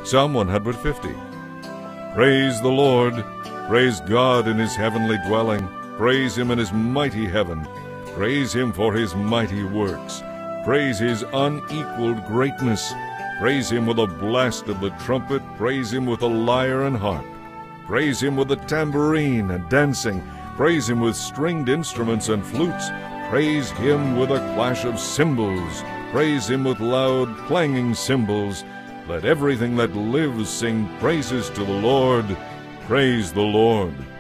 Psalm 150. Praise the Lord. Praise God in his heavenly dwelling. Praise him in his mighty heaven. Praise him for his mighty works. Praise his unequaled greatness. Praise him with a blast of the trumpet. Praise him with a lyre and harp. Praise him with the tambourine and dancing. Praise him with stringed instruments and flutes. Praise him with a clash of cymbals. Praise him with loud clanging cymbals. Let everything that lives sing praises to the Lord. Praise the Lord.